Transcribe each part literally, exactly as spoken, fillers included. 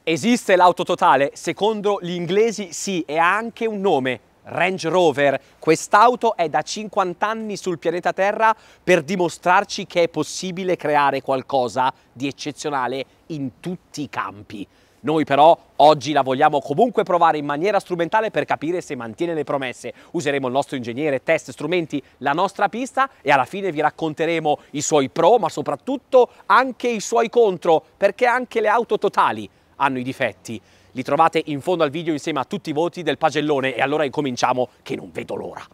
Esiste l'auto totale? Secondo gli inglesi sì, e ha anche un nome, Range Rover. Quest'auto è da cinquanta anni sul pianeta Terra per dimostrarci che è possibile creare qualcosa di eccezionale in tutti i campi. Noi però oggi la vogliamo comunque provare in maniera strumentale per capire se mantiene le promesse. Useremo il nostro ingegnere, test, strumenti, la nostra pista e alla fine vi racconteremo i suoi pro, ma soprattutto anche i suoi contro, perché anche le auto totali hanno i difetti. Li trovate in fondo al video insieme a tutti i voti del pagellone e allora incominciamo che non vedo l'ora.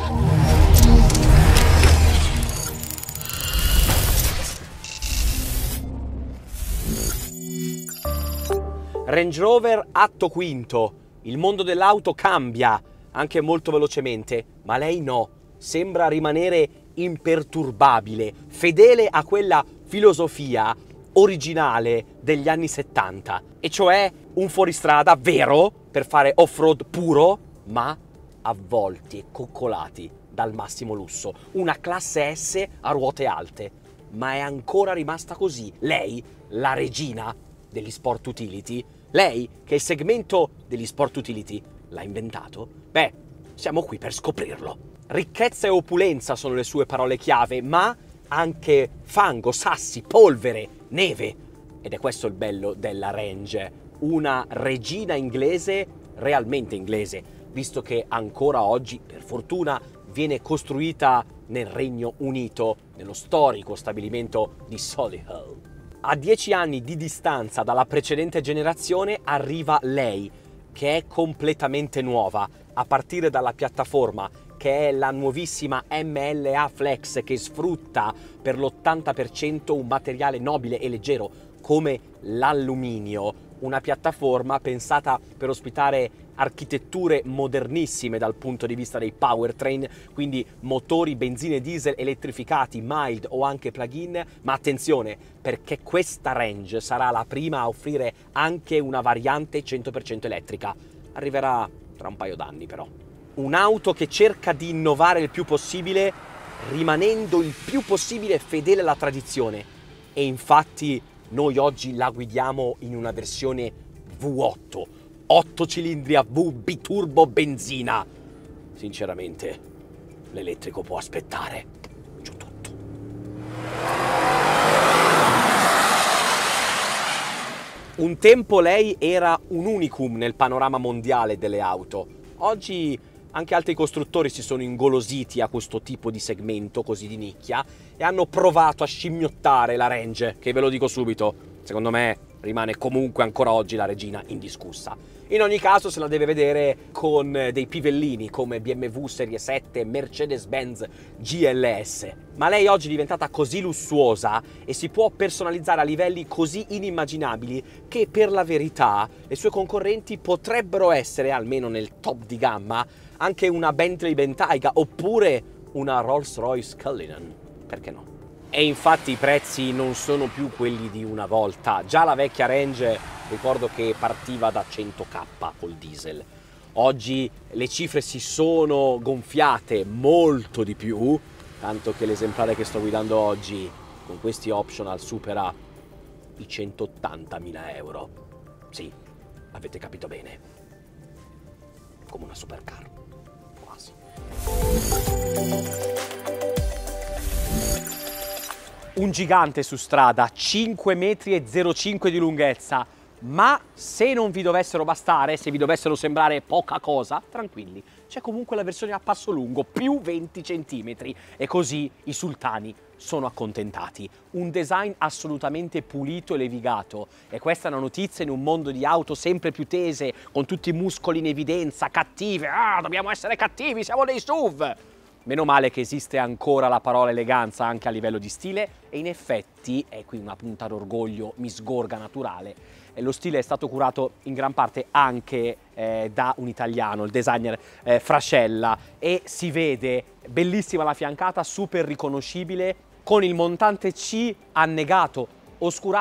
Range Rover atto quinto. Il mondo dell'auto cambia, anche molto velocemente, ma lei no. Sembra rimanere imperturbabile, fedele a quella filosofia originale degli anni settanta, e cioè un fuoristrada vero per fare off-road puro, ma avvolti e coccolati dal massimo lusso. Una classe S a ruote alte, ma è ancora rimasta così. Lei, la regina degli sport utility, lei che il segmento degli sport utility l'ha inventato, beh, siamo qui per scoprirlo. Ricchezza e opulenza sono le sue parole chiave, ma anche fango, sassi, polvere, neve. Ed è questo il bello della Range, una regina inglese, realmente inglese, visto che ancora oggi, per fortuna, viene costruita nel Regno Unito, nello storico stabilimento di Solihull. A dieci anni di distanza dalla precedente generazione arriva lei, che è completamente nuova, a partire dalla piattaforma, che è la nuovissima M L A Flex, che sfrutta per l'ottanta per cento un materiale nobile e leggero come l'alluminio, una piattaforma pensata per ospitare architetture modernissime dal punto di vista dei powertrain, quindi motori benzina e diesel elettrificati, mild o anche plug-in, ma attenzione, perché questa Range sarà la prima a offrire anche una variante cento per cento elettrica. Arriverà tra un paio d'anni però. Un'auto che cerca di innovare il più possibile, rimanendo il più possibile fedele alla tradizione. E infatti noi oggi la guidiamo in una versione V otto, otto cilindri a V biturbo benzina. Sinceramente, l'elettrico può aspettare. Giù tutto. Un tempo lei era un unicum nel panorama mondiale delle auto. Oggi anche altri costruttori si sono ingolositi a questo tipo di segmento così di nicchia e hanno provato a scimmiottare la Range, che ve lo dico subito, secondo me rimane comunque ancora oggi la regina indiscussa. In ogni caso se la deve vedere con dei pivellini come B M W Serie sette, Mercedes-Benz G L S. Ma lei oggi è diventata così lussuosa e si può personalizzare a livelli così inimmaginabili che per la verità le sue concorrenti potrebbero essere, almeno nel top di gamma, anche una Bentley Bentayga oppure una Rolls-Royce Cullinan. Perché no? E infatti i prezzi non sono più quelli di una volta. Già la vecchia Range ricordo che partiva da cento K col diesel. Oggi le cifre si sono gonfiate molto di più, tanto che l'esemplare che sto guidando oggi con questi optional supera i centottantamila euro. Sì, avete capito bene. Come una supercar. Quasi. Un gigante su strada, cinque metri e zero cinque di lunghezza, ma se non vi dovessero bastare, se vi dovessero sembrare poca cosa, tranquilli, c'è comunque la versione a passo lungo, più venti centimetri, e così i sultani sono accontentati. Un design assolutamente pulito e levigato, e questa è una notizia in un mondo di auto sempre più tese, con tutti i muscoli in evidenza, cattive, ah, dobbiamo essere cattivi, siamo dei S U V! Meno male che esiste ancora la parola eleganza anche a livello di stile, e in effetti, e qui una punta d'orgoglio mi sgorga naturale, e lo stile è stato curato in gran parte anche eh, da un italiano, il designer eh, Frascella, e si vede bellissima la fiancata, super riconoscibile, con il montante C annegato, oscurato,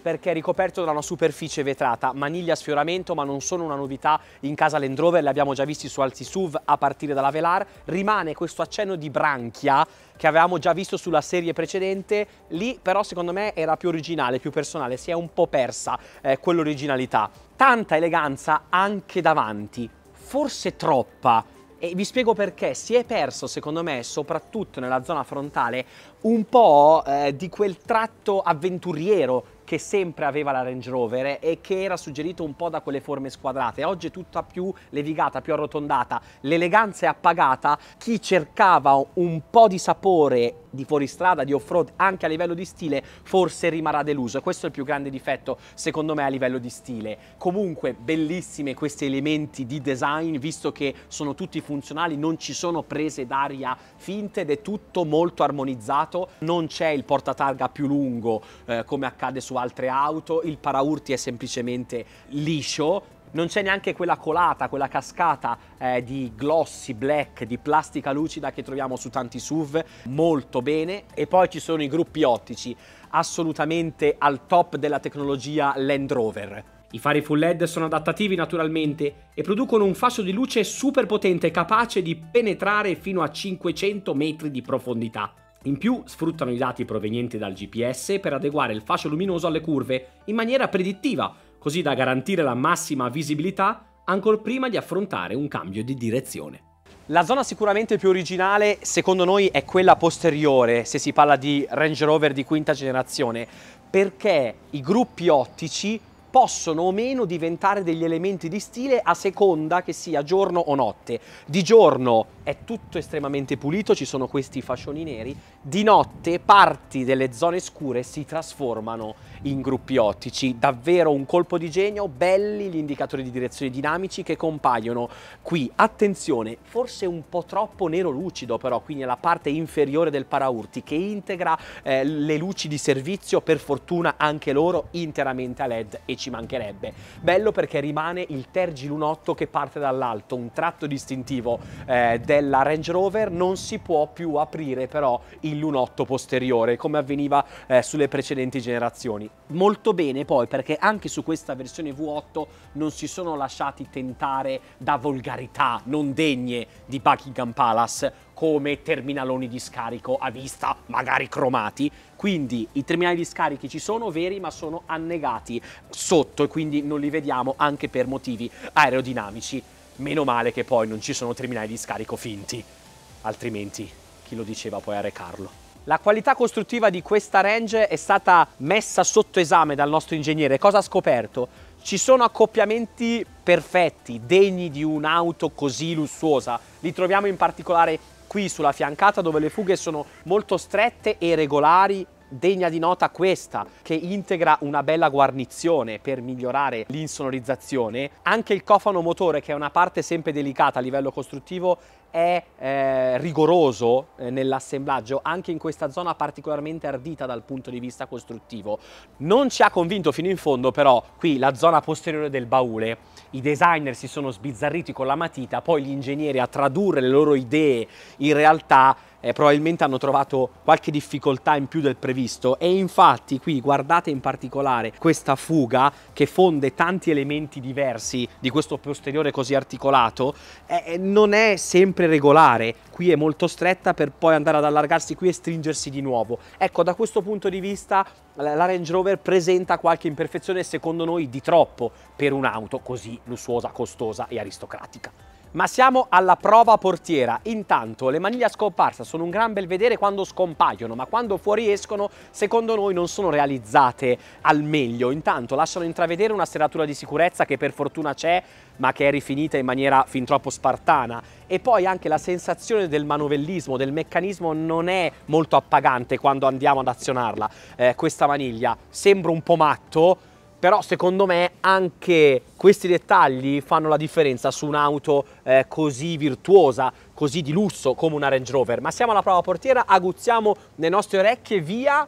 perché è ricoperto da una superficie vetrata, maniglia a sfioramento, ma non sono una novità in casa Land Rover, li abbiamo già visti su altri S U V a partire dalla Velar. Rimane questo accenno di branchia che avevamo già visto sulla serie precedente, lì però secondo me era più originale, più personale, si è un po' persa eh, quell'originalità. Tanta eleganza anche davanti, forse troppa. E vi spiego perché. Si è perso, secondo me, soprattutto nella zona frontale, un po' eh, di quel tratto avventuriero che sempre aveva la Range Rover e che era suggerito un po' da quelle forme squadrate. Oggi è tutta più levigata, più arrotondata, l'eleganza è appagata. Chi cercava un po' di sapore di fuoristrada, di off-road, anche a livello di stile, forse rimarrà deluso. Questo è il più grande difetto, secondo me, a livello di stile. Comunque, bellissime questi elementi di design, visto che sono tutti funzionali, non ci sono prese d'aria finte ed è tutto molto armonizzato. Non c'è il portatarga più lungo, eh, come accade su altre auto, il paraurti è semplicemente liscio. Non c'è neanche quella colata, quella cascata eh, di glossy black, di plastica lucida che troviamo su tanti S U V, molto bene. E poi ci sono i gruppi ottici, assolutamente al top della tecnologia Land Rover. I fari full L E D sono adattativi naturalmente e producono un fascio di luce super potente capace di penetrare fino a cinquecento metri di profondità. In più sfruttano i dati provenienti dal G P S per adeguare il fascio luminoso alle curve in maniera predittiva, così da garantire la massima visibilità ancor prima di affrontare un cambio di direzione. La zona sicuramente più originale, secondo noi, è quella posteriore, se si parla di Range Rover di quinta generazione, perché i gruppi ottici possono o meno diventare degli elementi di stile a seconda che sia giorno o notte. Di giorno è tutto estremamente pulito, ci sono questi fascioni neri, di notte parti delle zone scure si trasformano in gruppi ottici. Davvero un colpo di genio, belli gli indicatori di direzione dinamici che compaiono qui. Attenzione, forse un po' troppo nero lucido però, quindi nella parte inferiore del paraurti, che integra eh, le luci di servizio, per fortuna anche loro interamente a L E D, e ci mancherebbe. Bello perché rimane il tergilunotto che parte dall'alto, un tratto distintivo eh, della Range Rover. Non si può più aprire però il lunotto posteriore come avveniva eh, sulle precedenti generazioni. Molto bene poi perché anche su questa versione V otto non si sono lasciati tentare da volgarità non degne di Buckingham Palace come terminaloni di scarico a vista magari cromati. Quindi i terminali di scarichi ci sono veri, ma sono annegati sotto e quindi non li vediamo anche per motivi aerodinamici. Meno male che poi non ci sono terminali di scarico finti, altrimenti chi lo diceva poi a recarlo. La qualità costruttiva di questa Range è stata messa sotto esame dal nostro ingegnere. Cosa ha scoperto? Ci sono accoppiamenti perfetti, degni di un'auto così lussuosa. Li troviamo in particolare qui sulla fiancata, dove le fughe sono molto strette e regolari. Degna di nota questa, che integra una bella guarnizione per migliorare l'insonorizzazione. Anche il cofano motore, che è una parte sempre delicata a livello costruttivo, è eh, rigoroso eh, nell'assemblaggio, anche in questa zona particolarmente ardita dal punto di vista costruttivo. Non ci ha convinto fino in fondo però qui la zona posteriore del baule. I designer si sono sbizzarriti con la matita, poi gli ingegneri a tradurre le loro idee in realtà eh, probabilmente hanno trovato qualche difficoltà in più del previsto, e infatti qui guardate in particolare questa fuga che fonde tanti elementi diversi di questo posteriore così articolato. Eh, non è sempre regolare, qui è molto stretta per poi andare ad allargarsi qui e stringersi di nuovo. Ecco, da questo punto di vista la Range Rover presenta qualche imperfezione, secondo noi di troppo per un'auto così lussuosa, costosa e aristocratica. Ma siamo alla prova portiera. Intanto le maniglie a scomparsa sono un gran bel vedere quando scompaiono, ma quando fuoriescono secondo noi non sono realizzate al meglio. Intanto lasciano intravedere una serratura di sicurezza che per fortuna c'è, ma che è rifinita in maniera fin troppo spartana. E poi anche la sensazione del manovellismo, del meccanismo, non è molto appagante quando andiamo ad azionarla. Eh, questa maniglia sembra un po' matto, però secondo me anche questi dettagli fanno la differenza su un'auto eh, così virtuosa, così di lusso come una Range Rover. Ma siamo alla prova portiera, aguzziamo le nostre orecchie, via.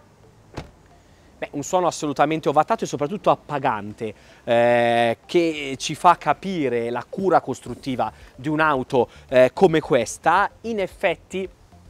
Beh, un suono assolutamente ovattato e soprattutto appagante, eh, che ci fa capire la cura costruttiva di un'auto eh, come questa. In effetti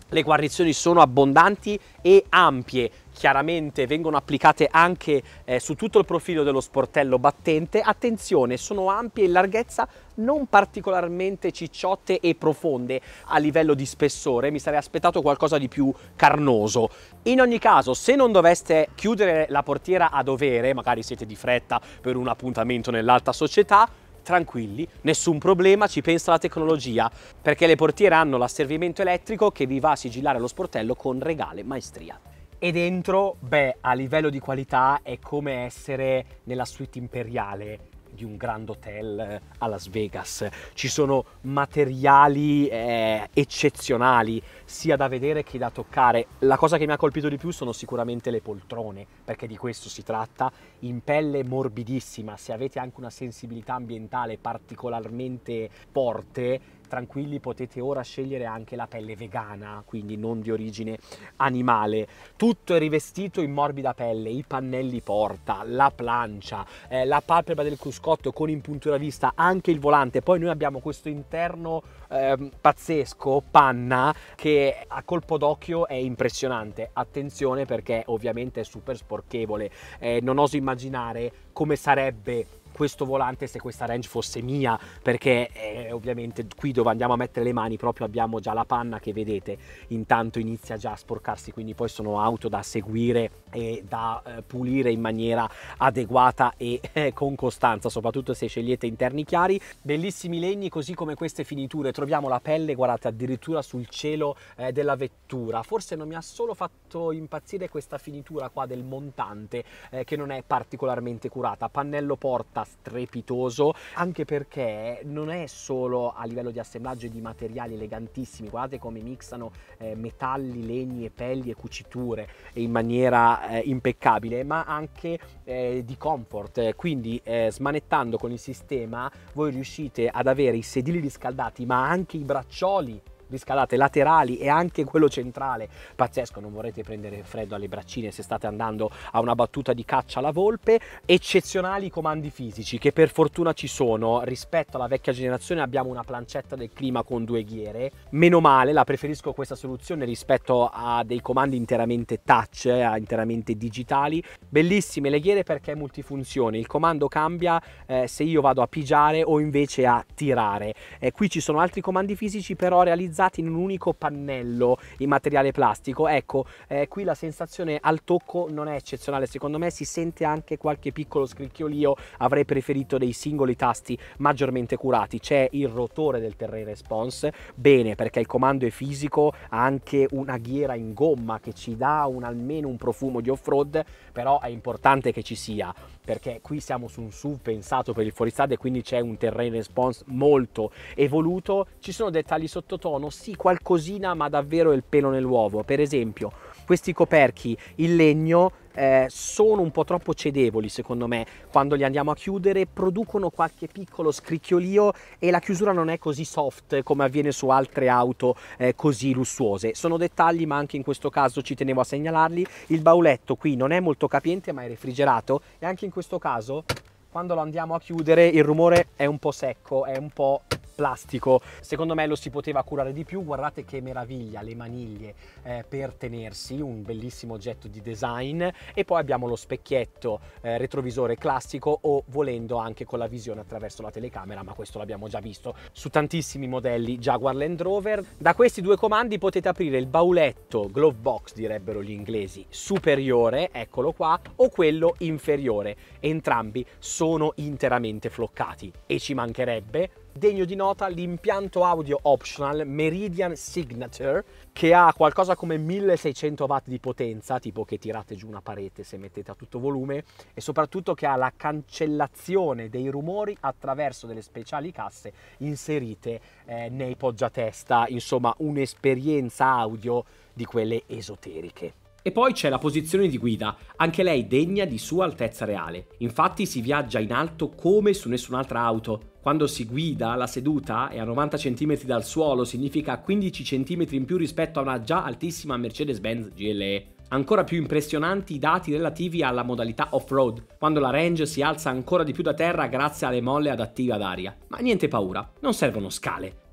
Le guarnizioni sono abbondanti e ampie, chiaramente vengono applicate anche eh, su tutto il profilo dello sportello battente. Attenzione, sono ampie in larghezza, non particolarmente cicciotte e profonde a livello di spessore, mi sarei aspettato qualcosa di più carnoso. In ogni caso, se non doveste chiudere la portiera a dovere, magari siete di fretta per un appuntamento nell'alta società, tranquilli, nessun problema, ci pensa la tecnologia, perché le portiere hanno l'asservimento elettrico che vi va a sigillare lo sportello con regale maestria. E dentro, beh, a livello di qualità è come essere nella suite imperiale di un grand hotel a Las Vegas. Ci sono materiali eh, eccezionali, sia da vedere che da toccare. La cosa che mi ha colpito di più sono sicuramente le poltrone, perché di questo si tratta, in pelle morbidissima. Se avete anche una sensibilità ambientale particolarmente forte, tranquilli, potete ora scegliere anche la pelle vegana, quindi non di origine animale. Tutto è rivestito in morbida pelle, i pannelli porta, la plancia, eh, la palpebra del cruscotto con impuntura vista, anche il volante. Poi noi abbiamo questo interno eh, pazzesco, panna, che a colpo d'occhio è impressionante. Attenzione, perché ovviamente è super sporchevole, eh, non oso immaginare come sarebbe questo volante se questa Range fosse mia, perché eh, ovviamente qui dove andiamo a mettere le mani proprio abbiamo già la panna che vedete, intanto inizia già a sporcarsi, quindi poi sono auto da seguire e da eh, pulire in maniera adeguata e eh, con costanza, soprattutto se scegliete interni chiari. Bellissimi legni, così come queste finiture. Troviamo la pelle, guardate, addirittura sul cielo eh, della vettura. Forse non mi ha solo fatto impazzire questa finitura qua del montante, eh, che non è particolarmente curata. Pannello porta strepitoso, anche perché non è solo a livello di assemblaggio e di materiali elegantissimi. Guardate come mixano eh, metalli, legni e pelli e cuciture in maniera eh, impeccabile, ma anche eh, di comfort. Quindi eh, smanettando con il sistema voi riuscite ad avere i sedili riscaldati, ma anche i braccioli riscaldate laterali e anche quello centrale. Pazzesco, non vorrete prendere freddo alle braccine se state andando a una battuta di caccia alla volpe. Eccezionali comandi fisici, che per fortuna ci sono. Rispetto alla vecchia generazione abbiamo una plancetta del clima con due ghiere, meno male, la preferisco questa soluzione rispetto a dei comandi interamente touch, eh, interamente digitali. Bellissime le ghiere perché è multifunzione, il comando cambia eh, se io vado a pigiare o invece a tirare. Eh, qui ci sono altri comandi fisici però realizzati in un unico pannello in materiale plastico. Ecco, eh, qui la sensazione al tocco non è eccezionale, secondo me si sente anche qualche piccolo scricchiolio. Avrei preferito dei singoli tasti maggiormente curati. C'è il rotore del terrain response, bene, perché il comando è fisico, ha anche una ghiera in gomma che ci dà un, almeno un profumo di off-road, però è importante che ci sia, perché qui siamo su un S U V pensato per il fuoristrada e quindi c'è un terrain response molto evoluto. Ci sono dettagli sottotono, sì, qualcosina, ma davvero il pelo nell'uovo. Per esempio questi coperchi in legno eh, sono un po' troppo cedevoli secondo me. Quando li andiamo a chiudere producono qualche piccolo scricchiolio e la chiusura non è così soft come avviene su altre auto eh, così lussuose. Sono dettagli, ma anche in questo caso ci tenevo a segnalarli. Il bauletto qui non è molto capiente ma è refrigerato, e anche in questo caso quando lo andiamo a chiudere il rumore è un po' secco, è un po' plastico. Secondo me lo si poteva curare di più. Guardate che meraviglia, le maniglie eh, per tenersi, un bellissimo oggetto di design. E poi abbiamo lo specchietto eh, retrovisore classico, o volendo anche con la visione attraverso la telecamera, ma questo l'abbiamo già visto su tantissimi modelli Jaguar Land Rover. Da questi due comandi potete aprire il bauletto, glove box direbbero gli inglesi, superiore, eccolo qua, o quello inferiore. Entrambi sono interamente floccati e ci mancherebbe. Degno di nota l'impianto audio optional Meridian Signature, che ha qualcosa come milleseicento watt di potenza, tipo che tirate giù una parete se mettete a tutto volume, e soprattutto che ha la cancellazione dei rumori attraverso delle speciali casse inserite eh, nei poggiatesta. Insomma, un'esperienza audio di quelle esoteriche. E poi c'è la posizione di guida, anche lei degna di Sua Altezza Reale. Infatti si viaggia in alto come su nessun'altra auto. Quando si guida, la seduta è a novanta centimetri dal suolo, significa quindici centimetri in più rispetto a una già altissima Mercedes-Benz G L E. Ancora più impressionanti i dati relativi alla modalità off-road, quando la Range si alza ancora di più da terra grazie alle molle adattive ad aria. Ma niente paura, non servono scale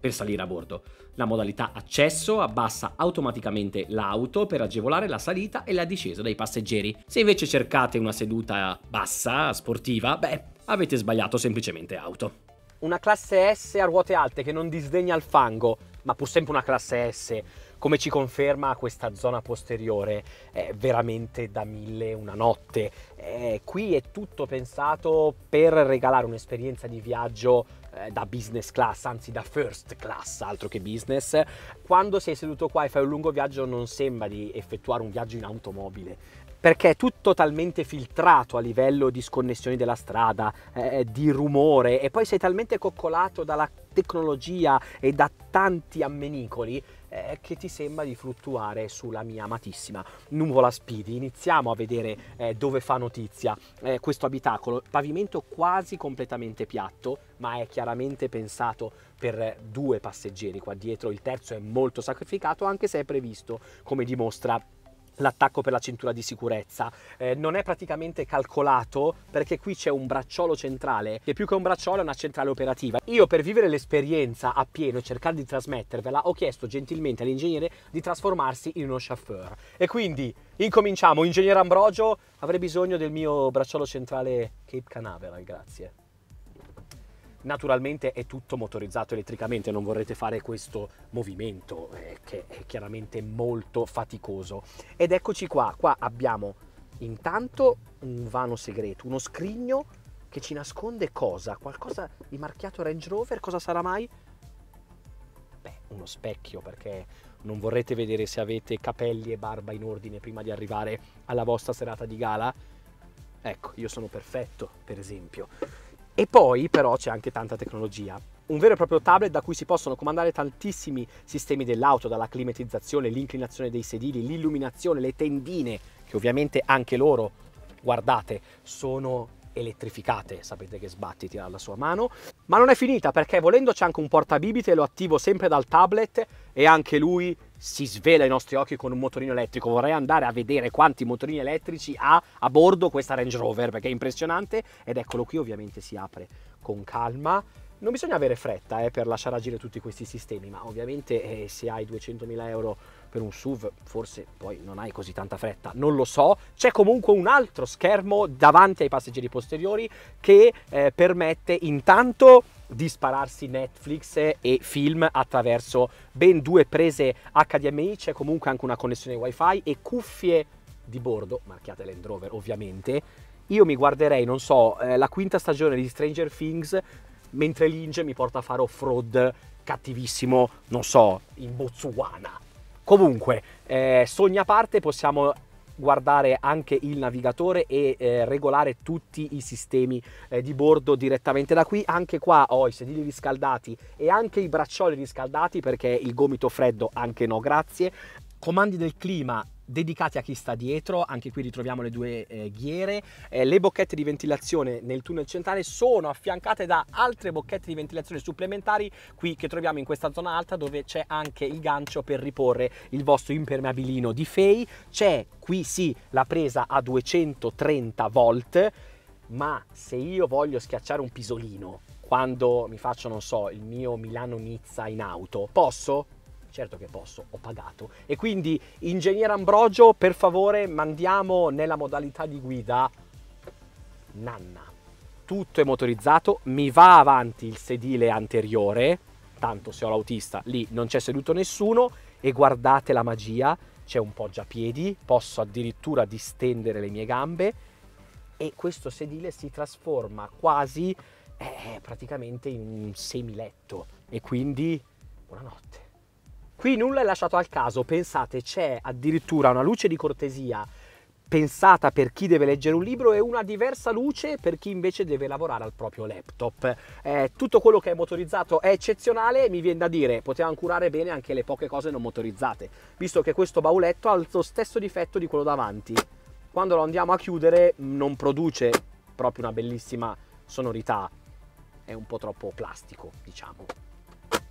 per salire a bordo. La modalità accesso abbassa automaticamente l'auto per agevolare la salita e la discesa dei passeggeri. Se invece cercate una seduta bassa, sportiva, beh, avete sbagliato semplicemente auto. Una classe S a ruote alte che non disdegna il fango, ma pur sempre una classe S, come ci conferma questa zona posteriore, è veramente da mille una notte. Eh, qui è tutto pensato per regalare un'esperienza di viaggio eh, da business class, anzi da first class, altro che business. Quando sei seduto qua e fai un lungo viaggio non sembra di effettuare un viaggio in automobile, perché è tutto talmente filtrato a livello di sconnessioni della strada, eh, di rumore, e poi sei talmente coccolato dalla tecnologia e da tanti ammenicoli eh, che ti sembra di fluttuare sulla mia amatissima nuvola Speedy. Iniziamo a vedere eh, dove fa notizia eh, questo abitacolo. Pavimento quasi completamente piatto, ma è chiaramente pensato per due passeggeri qua dietro. Il terzo è molto sacrificato, anche se è previsto, come dimostra l'attacco per la cintura di sicurezza. Eh, non è praticamente calcolato, perché qui c'è un bracciolo centrale che più che un bracciolo è una centrale operativa. Io, per vivere l'esperienza a pieno e cercare di trasmettervela, ho chiesto gentilmente all'ingegnere di trasformarsi in uno chauffeur, e quindi incominciamo. Ingegnere Ambrogio, avrei bisogno del mio bracciolo centrale Cape Canaveral, grazie. Naturalmente è tutto motorizzato elettricamente, non vorrete fare questo movimento eh, che è chiaramente molto faticoso. Ed eccoci qua, qua abbiamo intanto un vano segreto, uno scrigno che ci nasconde cosa? Qualcosa di marchiato Range Rover, cosa sarà mai? Beh, uno specchio, perché non vorrete vedere se avete capelli e barba in ordine prima di arrivare alla vostra serata di gala? Ecco, io sono perfetto, per esempio. E poi però c'è anche tanta tecnologia, un vero e proprio tablet da cui si possono comandare tantissimi sistemi dell'auto, dalla climatizzazione, l'inclinazione dei sedili, l'illuminazione, le tendine, che ovviamente anche loro, guardate, sono elettrificate. Sapete che sbatti tirare la sua mano. Ma non è finita, perché volendo c'è anche un portabibite, lo attivo sempre dal tablet e anche lui si svela ai nostri occhi con un motorino elettrico. Vorrei andare a vedere quanti motorini elettrici ha a bordo questa Range Rover, perché è impressionante. Ed eccolo qui, ovviamente si apre con calma. Non bisogna avere fretta eh, per lasciare agire tutti questi sistemi, ma ovviamente eh, se hai duecentomila euro per un S U V, forse poi non hai così tanta fretta, non lo so. C'è comunque un altro schermo davanti ai passeggeri posteriori che eh, permette intanto di spararsi Netflix e film attraverso ben due prese H D M I. C'è comunque anche una connessione Wi-Fi e cuffie di bordo, marchiate Land Rover ovviamente. Io mi guarderei, non so, eh, la quinta stagione di Stranger Things mentre Linge mi porta a fare off-road cattivissimo, non so, in Botswana. Comunque, eh, sogni a parte, possiamo guardare anche il navigatore e eh, regolare tutti i sistemi eh, di bordo direttamente da qui. Anche qua ho i sedili riscaldati e anche i braccioli riscaldati, perché il gomito freddo anche no grazie. Comandi del clima dedicati a chi sta dietro, anche qui ritroviamo le due eh, ghiere. Eh, le bocchette di ventilazione nel tunnel centrale sono affiancate da altre bocchette di ventilazione supplementari qui che troviamo in questa zona alta, dove c'è anche il gancio per riporre il vostro impermeabilino di F E I. C'è qui sì la presa a duecentotrenta volt, ma se io voglio schiacciare un pisolino quando mi faccio, non so, il mio Milano-Nizza in auto, posso? Certo che posso, ho pagato. E quindi, ingegnere Ambrogio, per favore, mandiamo nella modalità di guida nanna. Tutto è motorizzato, mi va avanti il sedile anteriore, tanto se ho l'autista lì non c'è seduto nessuno, e guardate la magia, c'è un poggiapiedi, posso addirittura distendere le mie gambe e questo sedile si trasforma quasi eh, praticamente in un semiletto, e quindi buonanotte. Qui nulla è lasciato al caso, pensate, c'è addirittura una luce di cortesia pensata per chi deve leggere un libro e una diversa luce per chi invece deve lavorare al proprio laptop. Eh, tutto quello che è motorizzato è eccezionale, mi viene da dire, potevano curare bene anche le poche cose non motorizzate, visto che questo bauletto ha lo stesso difetto di quello davanti. Quando lo andiamo a chiudere non produce proprio una bellissima sonorità, è un po' troppo plastico, diciamo.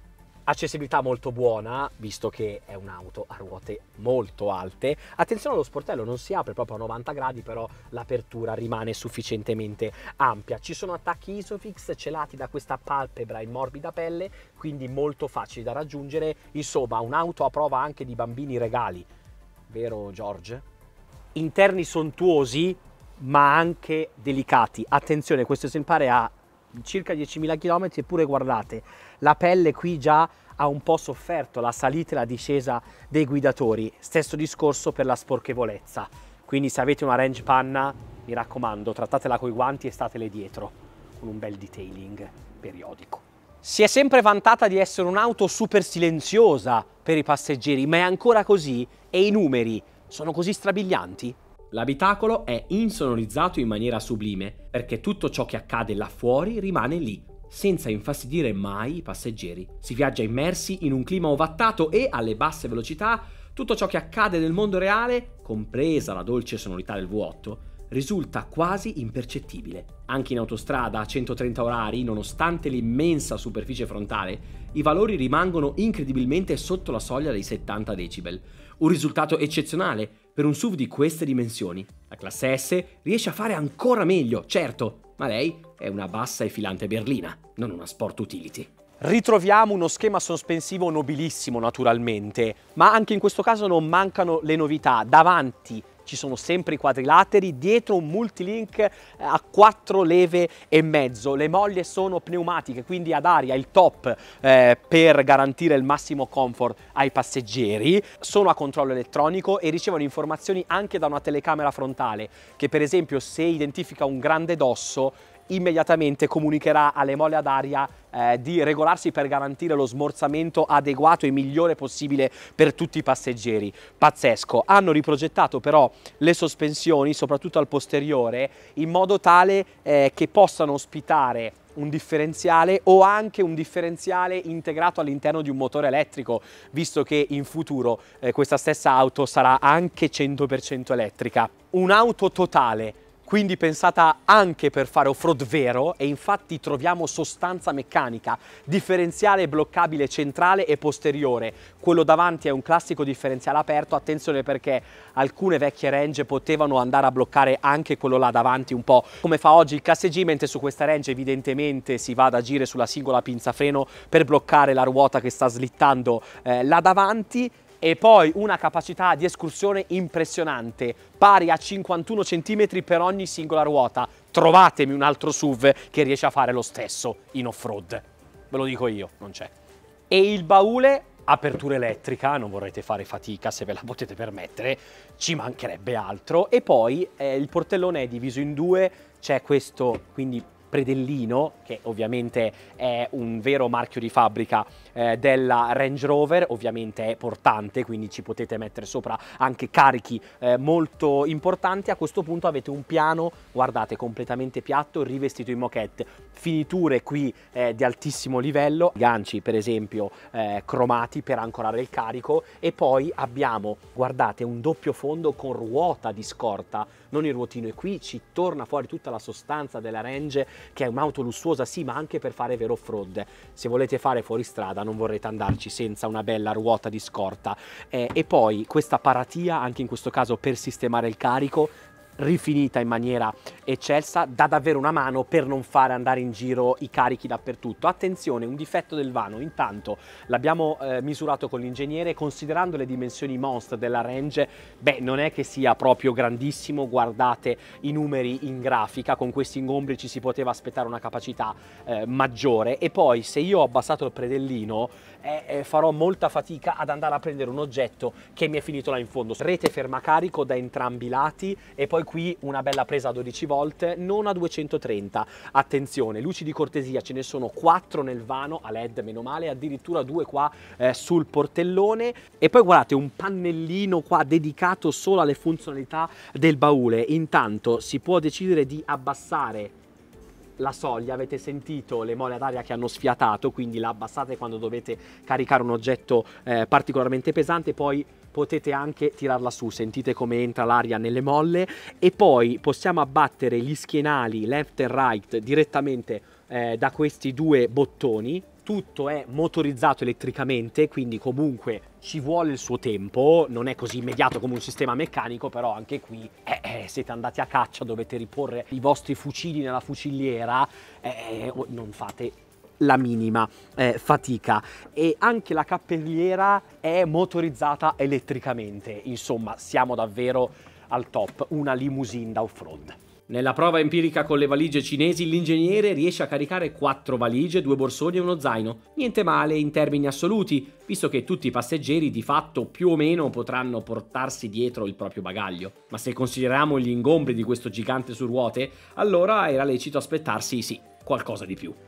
Accessibilità molto buona, visto che è un'auto a ruote molto alte. Attenzione allo sportello, non si apre proprio a novanta gradi, però l'apertura rimane sufficientemente ampia. Ci sono attacchi Isofix celati da questa palpebra in morbida pelle, quindi molto facili da raggiungere. Insomma, un'auto a prova anche di bambini regali, vero George? Interni sontuosi, ma anche delicati. Attenzione, questo esemplare ha circa diecimila chilometri, eppure guardate, la pelle qui già ha un po' sofferto la salita e la discesa dei guidatori. Stesso discorso per la sporchevolezza, quindi se avete una range panna, mi raccomando, trattatela coi guanti e statele dietro con un bel detailing periodico. Si è sempre vantata di essere un'auto super silenziosa per i passeggeri, ma è ancora così? E i numeri sono così strabilianti? L'abitacolo è insonorizzato in maniera sublime, perché tutto ciò che accade là fuori rimane lì, senza infastidire mai i passeggeri. Si viaggia immersi in un clima ovattato e, alle basse velocità, tutto ciò che accade nel mondo reale, compresa la dolce sonorità del V otto, risulta quasi impercettibile. Anche in autostrada a centotrenta orari, nonostante l'immensa superficie frontale, i valori rimangono incredibilmente sotto la soglia dei settanta decibel. Un risultato eccezionale per un S U V di queste dimensioni. La classe S riesce a fare ancora meglio, certo, ma lei è una bassa e filante berlina, non una sport utility. Ritroviamo uno schema sospensivo nobilissimo naturalmente, ma anche in questo caso non mancano le novità. Davanti ci sono sempre i quadrilateri, dietro un multilink a quattro leve e mezzo. Le moglie sono pneumatiche, quindi ad aria, il top eh, per garantire il massimo comfort ai passeggeri. Sono a controllo elettronico e ricevono informazioni anche da una telecamera frontale che, per esempio, se identifica un grande dosso, immediatamente comunicherà alle molle ad aria eh, di regolarsi per garantire lo smorzamento adeguato e migliore possibile per tutti i passeggeri. Pazzesco. Hanno riprogettato però le sospensioni, soprattutto al posteriore, in modo tale eh, che possano ospitare un differenziale o anche un differenziale integrato all'interno di un motore elettrico, visto che in futuro eh, questa stessa auto sarà anche cento per cento elettrica. Un'auto totale, quindi pensata anche per fare off-road vero, e infatti troviamo sostanza meccanica, differenziale bloccabile centrale e posteriore. Quello davanti è un classico differenziale aperto, attenzione perché alcune vecchie Range potevano andare a bloccare anche quello là davanti, un po' come fa oggi il K S G, mentre su questa Range evidentemente si va ad agire sulla singola pinza freno per bloccare la ruota che sta slittando eh, là davanti. E poi una capacità di escursione impressionante, pari a cinquantuno centimetri per ogni singola ruota. Trovatemi un altro S U V che riesce a fare lo stesso in off-road. Ve lo dico io, non c'è. E il baule, apertura elettrica, non vorrete fare fatica se ve la potete permettere, ci mancherebbe altro. E poi eh, il portellone è diviso in due, c'è questo quindi predellino, che ovviamente è un vero marchio di fabbrica eh, della Range Rover, ovviamente è portante, quindi ci potete mettere sopra anche carichi eh, molto importanti. A questo punto avete un piano, guardate, completamente piatto, rivestito in moquette, finiture qui eh, di altissimo livello, ganci per esempio eh, cromati per ancorare il carico, e poi abbiamo, guardate, un doppio fondo con ruota di scorta, non il ruotino, e qui ci torna fuori tutta la sostanza della Range, che è un'auto lussuosa sì, ma anche per fare vero off-road. Se volete fare fuoristrada non vorrete andarci senza una bella ruota di scorta. Eh, e poi questa paratia, anche in questo caso per sistemare il carico, rifinita in maniera eccelsa, dà davvero una mano per non fare andare in giro i carichi dappertutto. Attenzione, un difetto del vano, intanto l'abbiamo eh, misurato con l'ingegnere, considerando le dimensioni monster della Range, beh, non è che sia proprio grandissimo. Guardate i numeri in grafica, con questi ingombri ci si poteva aspettare una capacità eh, maggiore. E poi se io ho abbassato il predellino eh, eh, farò molta fatica ad andare a prendere un oggetto che mi è finito là in fondo. Rete fermacarico da entrambi i lati, e poi qui una bella presa a dodici volt, non a duecentotrenta. Attenzione, luci di cortesia, ce ne sono quattro nel vano a led, meno male, addirittura due qua eh, sul portellone. E poi guardate, un pannellino qua dedicato solo alle funzionalità del baule. Intanto si può decidere di abbassare la soglia, avete sentito le mole ad aria che hanno sfiatato, quindi la abbassate quando dovete caricare un oggetto eh, particolarmente pesante, poi potete anche tirarla su, sentite come entra l'aria nelle molle. E poi possiamo abbattere gli schienali left e right direttamente eh, da questi due bottoni, tutto è motorizzato elettricamente, quindi comunque ci vuole il suo tempo, non è così immediato come un sistema meccanico, però anche qui eh, eh, siete andati a caccia, dovete riporre i vostri fucili nella fuciliera, eh, non fate la minima eh, fatica. E anche la cappelliera è motorizzata elettricamente, insomma siamo davvero al top, una limousine da off-road. Nella prova empirica con le valigie cinesi l'ingegnere riesce a caricare quattro valigie, due borsoni e uno zaino. Niente male in termini assoluti, visto che tutti i passeggeri di fatto più o meno potranno portarsi dietro il proprio bagaglio. Ma se consideriamo gli ingombri di questo gigante su ruote, allora era lecito aspettarsi, sì, qualcosa di più.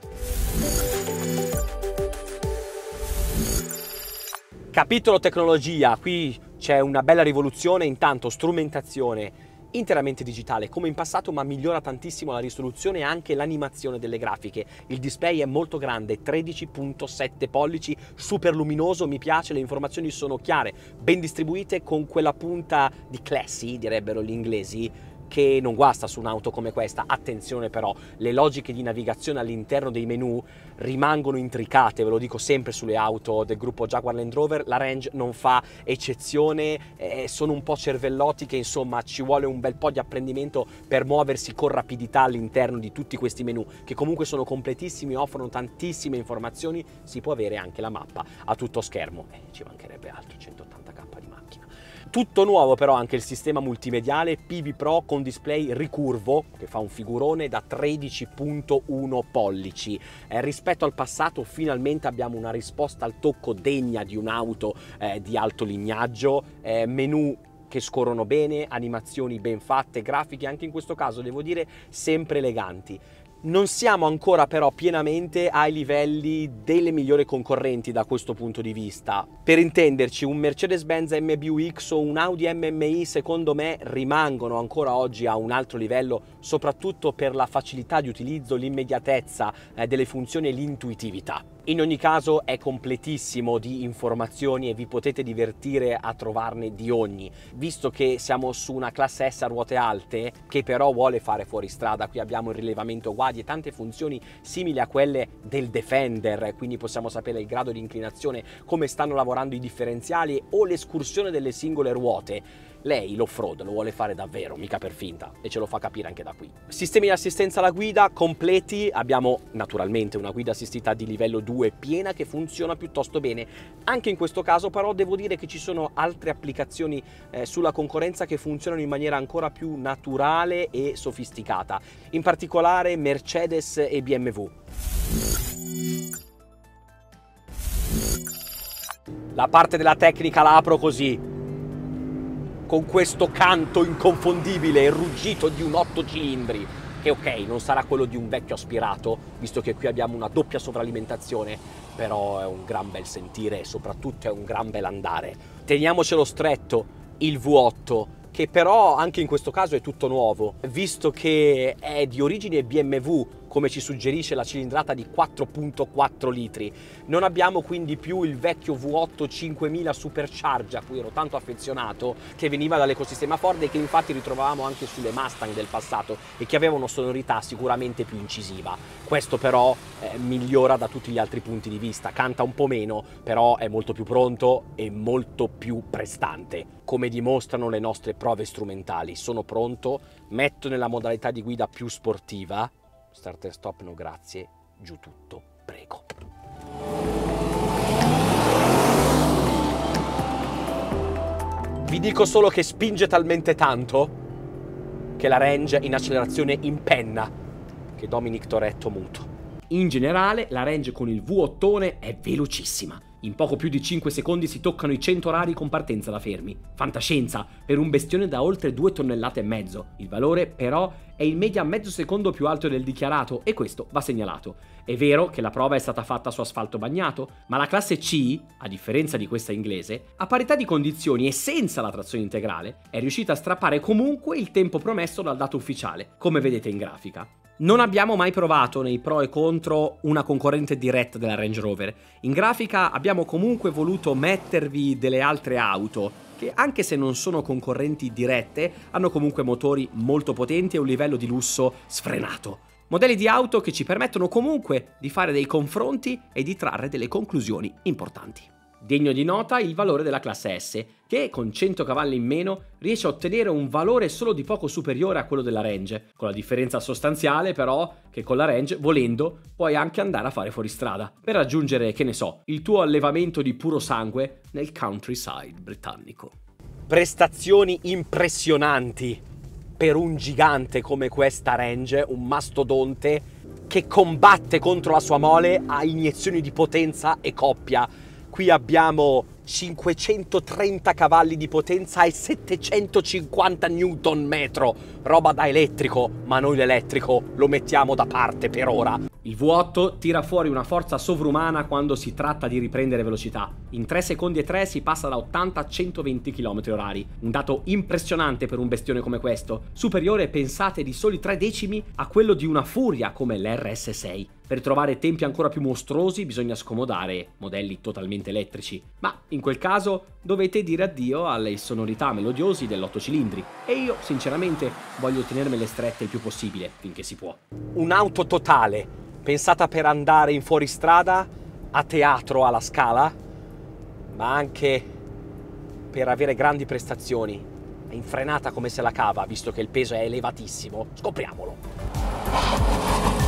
Capitolo tecnologia, qui c'è una bella rivoluzione, intanto strumentazione interamente digitale come in passato, ma migliora tantissimo la risoluzione e anche l'animazione delle grafiche. Il display è molto grande, tredici virgola sette pollici, super luminoso, mi piace, le informazioni sono chiare, ben distribuite, con quella punta di classy, direbbero gli inglesi, che non guasta su un'auto come questa. Attenzione però, le logiche di navigazione all'interno dei menu rimangono intricate, ve lo dico sempre sulle auto del gruppo Jaguar Land Rover, la Range non fa eccezione, eh, sono un po' cervellotiche, insomma ci vuole un bel po' di apprendimento per muoversi con rapidità all'interno di tutti questi menu, che comunque sono completissimi, offrono tantissime informazioni, si può avere anche la mappa a tutto schermo, eh, ci mancherebbe altro, centottanta k di macchina. Tutto nuovo però anche il sistema multimediale P V Pro con display ricurvo che fa un figurone da tredici virgola uno pollici. Eh, rispetto al passato finalmente abbiamo una risposta al tocco degna di un'auto eh, di alto lignaggio, eh, menu che scorrono bene, animazioni ben fatte, grafiche anche in questo caso devo dire sempre eleganti. Non siamo ancora però pienamente ai livelli delle migliori concorrenti da questo punto di vista. Per intenderci, un Mercedes-Benz M B U X o un Audi M M I secondo me rimangono ancora oggi a un altro livello, soprattutto per la facilità di utilizzo, l'immediatezza eh, delle funzioni e l'intuitività. In ogni caso è completissimo di informazioni e vi potete divertire a trovarne di ogni. Visto che siamo su una classe S a ruote alte, che però vuole fare fuoristrada, qui abbiamo il rilevamento guadi e tante funzioni simili a quelle del Defender, quindi possiamo sapere il grado di inclinazione, come stanno lavorando i differenziali o l'escursione delle singole ruote. Lei l'off-road lo vuole fare davvero, mica per finta, e ce lo fa capire anche da qui. Sistemi di assistenza alla guida completi, abbiamo naturalmente una guida assistita di livello due piena che funziona piuttosto bene. Anche in questo caso però devo dire che ci sono altre applicazioni eh, sulla concorrenza che funzionano in maniera ancora più naturale e sofisticata, in particolare Mercedes e B M W. La parte della tecnica la apro così, con questo canto inconfondibile e ruggito di un otto cilindri, che ok, non sarà quello di un vecchio aspirato, visto che qui abbiamo una doppia sovralimentazione, però è un gran bel sentire e soprattutto è un gran bel andare. Teniamocelo stretto, il V otto, che però anche in questo caso è tutto nuovo, visto che è di origine B M W, come ci suggerisce la cilindrata di quattro virgola quattro litri. Non abbiamo quindi più il vecchio V otto cinquemila Supercharge a cui ero tanto affezionato, che veniva dall'ecosistema Ford e che infatti ritrovavamo anche sulle Mustang del passato e che aveva una sonorità sicuramente più incisiva. Questo però eh, migliora da tutti gli altri punti di vista, canta un po' meno, però è molto più pronto e molto più prestante, come dimostrano le nostre prove strumentali. Sono pronto, metto nella modalità di guida più sportiva, starter stop no grazie, giù tutto, prego. Vi dico solo che spinge talmente tanto che la Range in accelerazione impenna, che Dominic Toretto muto. In generale la Range con il V otto è velocissima. In poco più di cinque secondi si toccano i cento orari con partenza da fermi. Fantascienza per un bestione da oltre due tonnellate e mezzo. Il valore però è in media mezzo secondo più alto del dichiarato e questo va segnalato. È vero che la prova è stata fatta su asfalto bagnato, ma la classe C, a differenza di questa inglese, a parità di condizioni e senza la trazione integrale, è riuscita a strappare comunque il tempo promesso dal dato ufficiale, come vedete in grafica. Non abbiamo mai provato nei pro e contro una concorrente diretta della Range Rover. In grafica abbiamo comunque voluto mettervi delle altre auto che, anche se non sono concorrenti dirette, hanno comunque motori molto potenti e un livello di lusso sfrenato. Modelli di auto che ci permettono comunque di fare dei confronti e di trarre delle conclusioni importanti. Degno di nota il valore della classe S, che con cento cavalli in meno riesce a ottenere un valore solo di poco superiore a quello della Range, con la differenza sostanziale però che con la Range, volendo, puoi anche andare a fare fuoristrada, per raggiungere, che ne so, il tuo allevamento di puro sangue nel countryside britannico. Prestazioni impressionanti per un gigante come questa Range, un mastodonte che combatte contro la sua mole a iniezioni di potenza e coppia. Qui abbiamo cinquecentotrenta cavalli di potenza e settecentocinquanta newton metro, roba da elettrico, ma noi l'elettrico lo mettiamo da parte per ora. Il V otto tira fuori una forza sovrumana quando si tratta di riprendere velocità. In tre secondi e tre si passa da ottanta a centoventi chilometri orari, un dato impressionante per un bestione come questo, superiore, pensate, di soli tre decimi a quello di una furia come l'R S sei. Per trovare tempi ancora più mostruosi bisogna scomodare modelli totalmente elettrici, ma in quel caso dovete dire addio alle sonorità melodiosi dell'otto cilindri e io sinceramente voglio tenermele strette il più possibile finché si può. Un'auto totale, pensata per andare in fuoristrada, a teatro alla Scala, ma anche per avere grandi prestazioni. È infrenata come se la cava, visto che il peso è elevatissimo. Scopriamolo!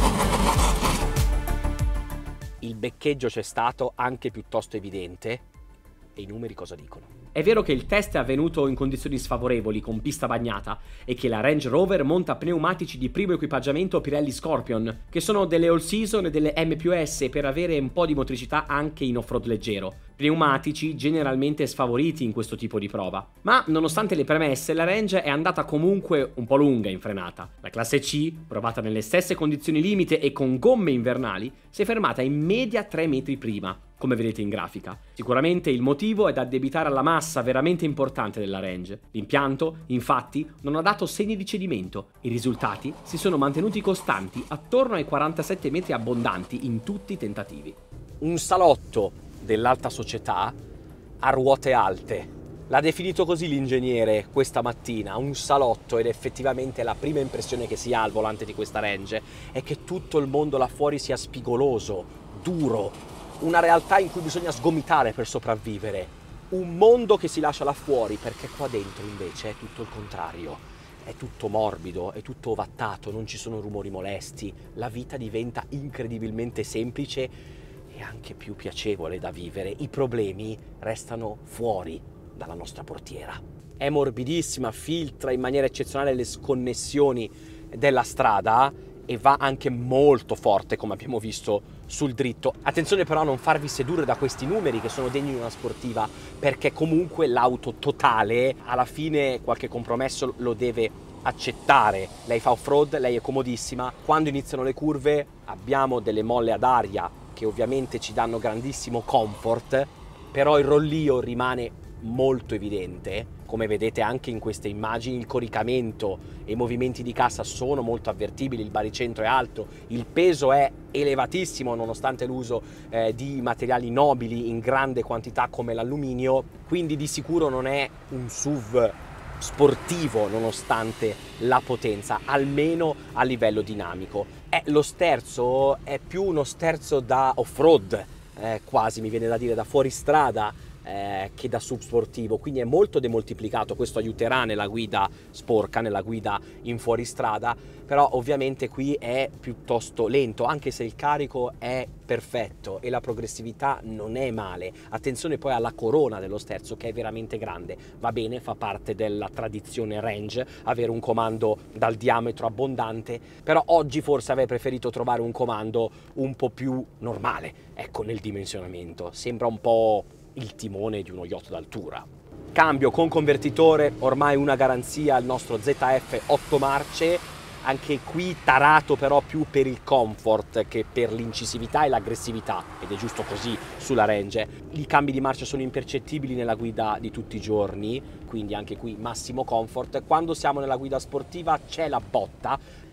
Il beccheggio c'è stato, anche piuttosto evidente, e i numeri cosa dicono? È vero che il test è avvenuto in condizioni sfavorevoli, con pista bagnata, e che la Range Rover monta pneumatici di primo equipaggiamento Pirelli Scorpion, che sono delle all season e delle M più S per avere un po' di motricità anche in off-road leggero. Pneumatici generalmente sfavoriti in questo tipo di prova. Ma, nonostante le premesse, la Range è andata comunque un po' lunga in frenata. La classe C, provata nelle stesse condizioni limite e con gomme invernali, si è fermata in media tre metri prima, come vedete in grafica. Sicuramente il motivo è da addebitare alla massa veramente importante della Range. L'impianto, infatti, non ha dato segni di cedimento. I risultati si sono mantenuti costanti attorno ai quarantasette metri abbondanti in tutti i tentativi. Un salotto dell'alta società a ruote alte. L'ha definito così l'ingegnere questa mattina, un salotto, ed effettivamente la prima impressione che si ha al volante di questa Range è che tutto il mondo là fuori sia spigoloso, duro, una realtà in cui bisogna sgomitare per sopravvivere, un mondo che si lascia là fuori, perché qua dentro invece è tutto il contrario, è tutto morbido, è tutto ovattato, non ci sono rumori molesti, la vita diventa incredibilmente semplice e anche più piacevole da vivere, i problemi restano fuori dalla nostra portiera. È morbidissima, filtra in maniera eccezionale le sconnessioni della strada e va anche molto forte, come abbiamo visto sul dritto. Attenzione però a non farvi sedurre da questi numeri che sono degni di una sportiva, perché comunque l'auto totale alla fine qualche compromesso lo deve accettare. Lei fa off-road, lei è comodissima, quando iniziano le curve abbiamo delle molle ad aria che ovviamente ci danno grandissimo comfort, però il rollio rimane molto evidente. Come vedete anche in queste immagini, il coricamento e i movimenti di cassa sono molto avvertibili, il baricentro è alto, il peso è elevatissimo nonostante l'uso eh, di materiali nobili in grande quantità come l'alluminio, quindi di sicuro non è un S U V sportivo nonostante la potenza, almeno a livello dinamico. Eh, lo sterzo è più uno sterzo da off-road, eh, quasi mi viene da dire da fuoristrada, eh, che da subsportivo, quindi è molto demoltiplicato. Questo aiuterà nella guida sporca, nella guida in fuoristrada, però ovviamente qui è piuttosto lento, anche se il carico è perfetto e la progressività non è male. Attenzione poi alla corona dello sterzo, che è veramente grande, va bene, fa parte della tradizione Range avere un comando dal diametro abbondante, però oggi forse avrei preferito trovare un comando un po' più normale, ecco, nel dimensionamento. Sembra un po' il timone di uno yacht d'altura. Cambio con convertitore, ormai una garanzia, il nostro Z F otto marce, anche qui tarato però più per il comfort che per l'incisività e l'aggressività, ed è giusto così sulla Range. I cambi di marcia sono impercettibili nella guida di tutti i giorni, quindi anche qui massimo comfort. Quando siamo nella guida sportiva c'è la botta,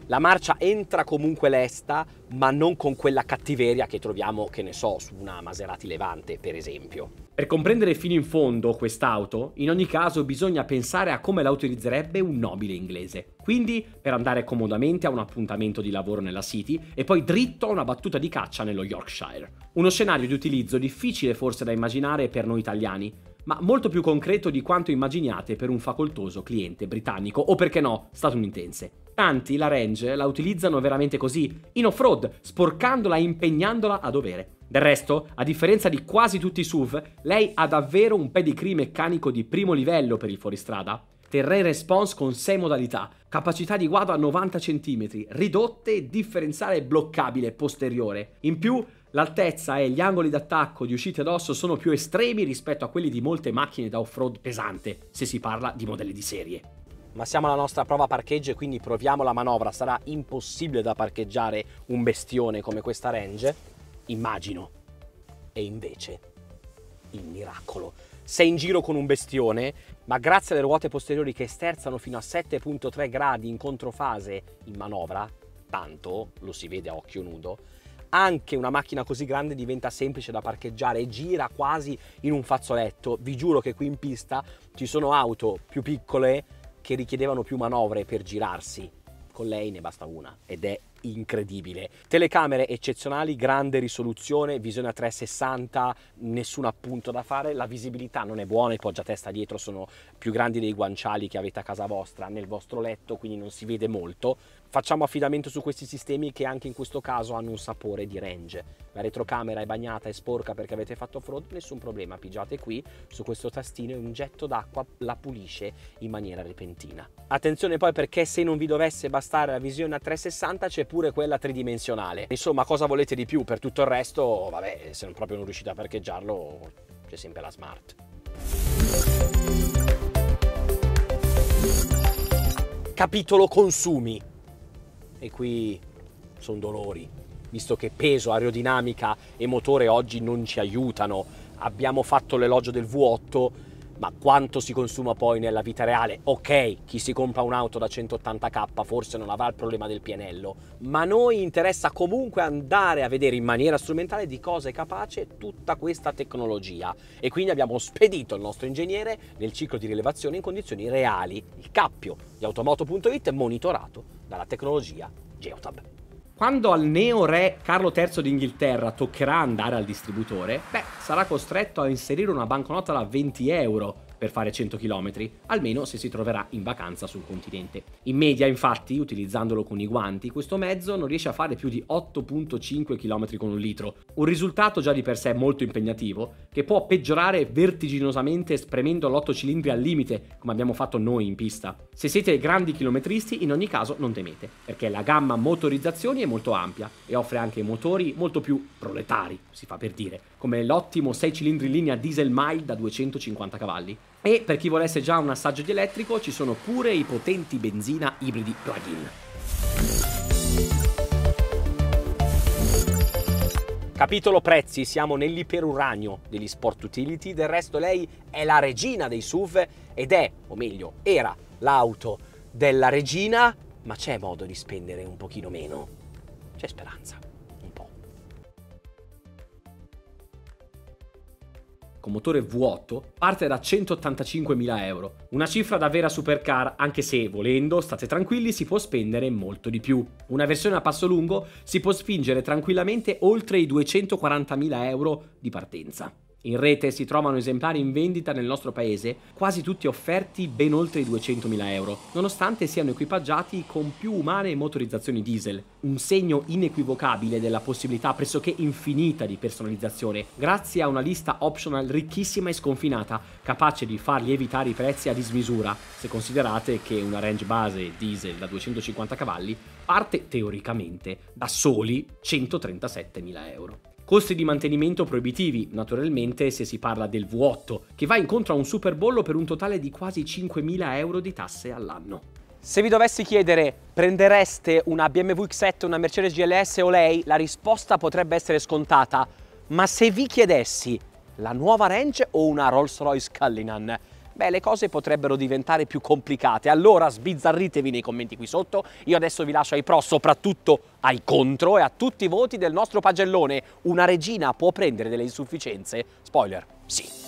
La marcia entra comunque lesta, ma non con quella cattiveria che troviamo, che ne so, su una Maserati Levante, per esempio. Per comprendere fino in fondo quest'auto, in ogni caso bisogna pensare a come la utilizzerebbe un nobile inglese. Quindi per andare comodamente a un appuntamento di lavoro nella City e poi dritto a una battuta di caccia nello Yorkshire. Uno scenario di utilizzo difficile forse da immaginare per noi italiani, ma molto più concreto di quanto immaginiate per un facoltoso cliente britannico o, perché no, statunitense. Tanti la Range la utilizzano veramente così, in off-road, sporcandola e impegnandola a dovere. Del resto, a differenza di quasi tutti i S U V, lei ha davvero un pedigree meccanico di primo livello per il fuoristrada. Terrain response con sei modalità, capacità di guado a novanta centimetri, ridotte e differenziale bloccabile posteriore. In più, l'altezza e gli angoli d'attacco di uscita d'osso sono più estremi rispetto a quelli di molte macchine da off-road pesante, se si parla di modelli di serie. Ma siamo alla nostra prova parcheggio e quindi proviamo la manovra. Sarà impossibile da parcheggiare un bestione come questa Range? Immagino. E invece, il miracolo. Sei in giro con un bestione, ma grazie alle ruote posteriori che sterzano fino a sette virgola tre gradi in controfase in manovra, tanto lo si vede a occhio nudo, anche una macchina così grande diventa semplice da parcheggiare e gira quasi in un fazzoletto. Vi giuro che qui in pista ci sono auto più piccole che richiedevano più manovre per girarsi. Con lei ne basta una ed è incredibile. Telecamere eccezionali, grande risoluzione, visione a trecentosessanta, nessun appunto da fare. La visibilità non è buona, i poggiatesta dietro sono più grandi dei guanciali che avete a casa vostra nel vostro letto, quindi non si vede molto. Facciamo affidamento su questi sistemi che anche in questo caso hanno un sapore di Range. La retrocamera è bagnata e sporca perché avete fatto off-road, nessun problema, pigiate qui su questo tastino e un getto d'acqua la pulisce in maniera repentina. Attenzione poi, perché se non vi dovesse bastare la visione a trecentosessanta c'è pure quella tridimensionale. Insomma, cosa volete di più? Per tutto il resto, vabbè, se non proprio non riuscite a parcheggiarlo, c'è sempre la Smart. Capitolo consumi. E qui sono dolori, visto che peso, aerodinamica e motore oggi non ci aiutano. Abbiamo fatto l'elogio del V otto, ma quanto si consuma poi nella vita reale? Ok, chi si compra un'auto da centottanta k forse non avrà il problema del pienello, ma a noi interessa comunque andare a vedere in maniera strumentale di cosa è capace tutta questa tecnologia. E quindi abbiamo spedito il nostro ingegnere nel ciclo di rilevazione in condizioni reali, il cappio di automoto punto it monitorato dalla tecnologia Geotab. Quando al neo re Carlo terzo d'Inghilterra toccherà andare al distributore, beh, sarà costretto a inserire una banconota da venti euro per fare cento chilometri, almeno se si troverà in vacanza sul continente. In media, infatti, utilizzandolo con i guanti, questo mezzo non riesce a fare più di otto virgola cinque chilometri con un litro, un risultato già di per sé molto impegnativo, che può peggiorare vertiginosamente spremendo l'otto cilindri al limite, come abbiamo fatto noi in pista. Se siete grandi chilometristi, in ogni caso non temete, perché la gamma motorizzazioni è molto ampia e offre anche motori molto più proletari, si fa per dire, come l'ottimo sei cilindri in linea diesel mild da duecentocinquanta cavalli. E per chi volesse già un assaggio di elettrico ci sono pure i potenti benzina ibridi plug-in. Capitolo prezzi, siamo nell'iperuranio degli sport utility, del resto lei è la regina dei S U V ed è, o meglio, era l'auto della regina, ma c'è modo di spendere un pochino meno? C'è speranza. Con motore V otto parte da centottantacinquemila euro, una cifra da vera supercar, anche se, volendo, state tranquilli, si può spendere molto di più. Una versione a passo lungo si può spingere tranquillamente oltre i duecentoquarantamila euro di partenza. In rete si trovano esemplari in vendita nel nostro paese, quasi tutti offerti ben oltre i duecentomila euro, nonostante siano equipaggiati con più umane motorizzazioni diesel, un segno inequivocabile della possibilità pressoché infinita di personalizzazione, grazie a una lista optional ricchissima e sconfinata, capace di far lievitare i prezzi a dismisura, se considerate che una Range base diesel da duecentocinquanta cavalli parte teoricamente da soli centotrentasettemila euro. Costi di mantenimento proibitivi, naturalmente, se si parla del V otto, che va incontro a un superbollo per un totale di quasi cinquemila euro di tasse all'anno. Se vi dovessi chiedere, prendereste una B M W X sette, una Mercedes G L S o lei, la risposta potrebbe essere scontata. Ma se vi chiedessi la nuova Range o una Rolls-Royce Cullinan, beh, le cose potrebbero diventare più complicate. Allora sbizzarritevi nei commenti qui sotto. Io adesso vi lascio ai pro, soprattutto ai contro e a tutti i voti del nostro pagellone. Una regina può prendere delle insufficienze? Spoiler, sì.